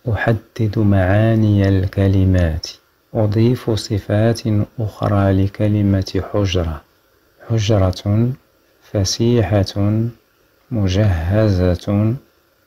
أحدد معاني الكلمات. أضيف صفات أخرى لكلمة حجرة: حجرة، فسيحة، مجهزة،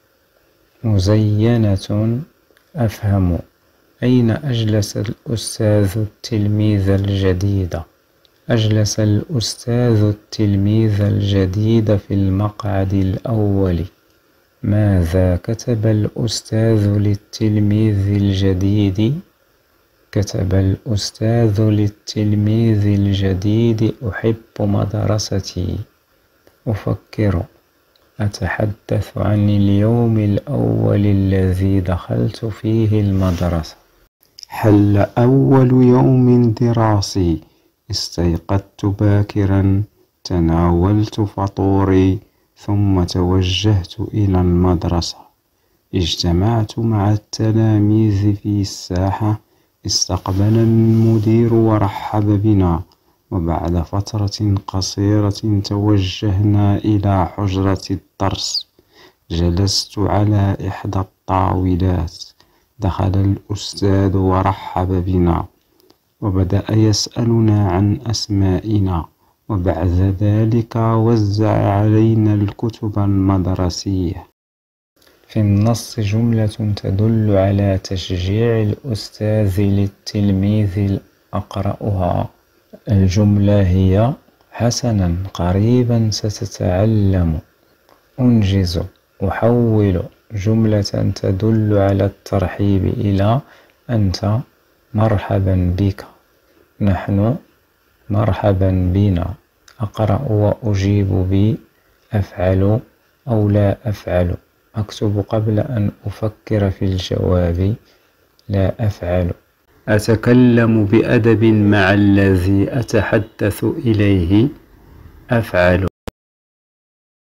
مزينة. أفهم. أين أجلس الأستاذ التلميذ الجديد؟ أجلس الأستاذ التلميذ الجديد في المقعد الأول. ماذا كتب الأستاذ للتلميذ الجديد؟ كتب الأستاذ للتلميذ الجديد: أحب مدرستي. أفكر. أتحدث عن اليوم الأول الذي دخلت فيه المدرسة. حل أول يوم دراسي. استيقظت باكرا، تناولت فطوري، ثم توجهت إلى المدرسة. اجتمعت مع التلاميذ في الساحة. استقبلنا المدير ورحب بنا، وبعد فترة قصيرة توجهنا إلى حجرة الدرس. جلست على إحدى الطاولات. دخل الأستاذ ورحب بنا، وبدأ يسألنا عن أسمائنا، وبعد ذلك وزع علينا الكتب المدرسية. في النص جملة تدل على تشجيع الأستاذ للتلميذ. أقرأها. الجملة هي: حسنا، قريبا ستتعلم. أنجز. أحول. جملة تدل على الترحيب إلى أنت، مرحبا بك. نحن، مرحبا بنا. أقرأ وأجيب ب: أفعل أو لا أفعل. أكتب قبل أن أفكر في الجواب: لا أفعل. أتكلم بأدب مع الذي أتحدث إليه. أفعل.